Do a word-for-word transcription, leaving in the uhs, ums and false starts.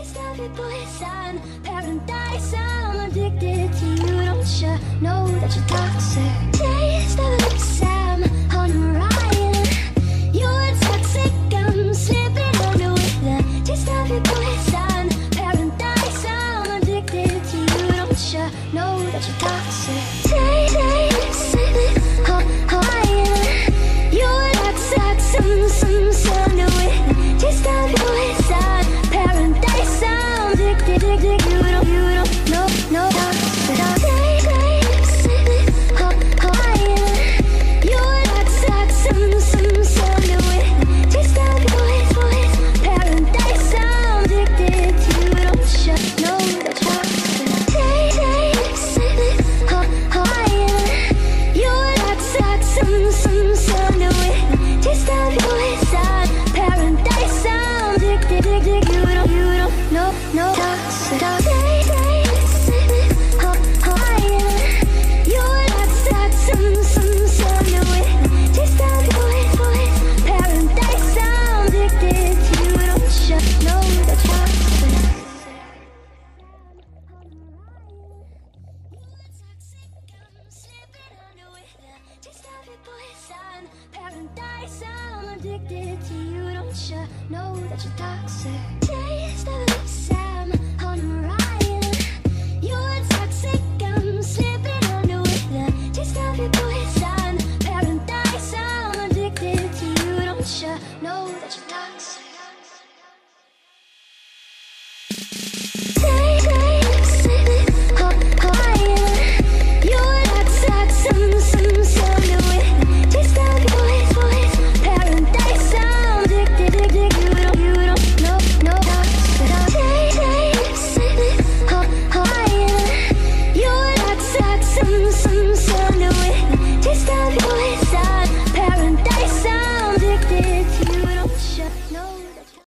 taste of your poison, paradise. I'm addicted to you. Don't you know that you're toxic? Taste of your lips, I'm on a Ryan. You're toxic, I'm slipping under with the taste of your poison, paradise. I'm addicted to you. Don't you know that you're toxic? Taste, taste, oh, oh, you're toxic, some, some, some under with the taste of your poison, paradise. I'm addicted, addicted. You don't, you don't know, no toxic. Taste, taste, oh, oh, you're toxic, some, some, some under with the taste of your poison, paradise. I'm addicted to you. Don't you know that you're toxic? Taste, taste, oh, oh, you're toxic, some, some, some under with the taste of your poison, paradise. I'm addicted, addicted. You don't, you don't know, no toxic. Taste, oh, oh, you're toxic, some, some, some under with the taste of your poison, paradise. I'm addicted to you. Don't you know that you're toxic? Paradise, I'm addicted to you. Don't you know that you're toxic? Taste of the Sam.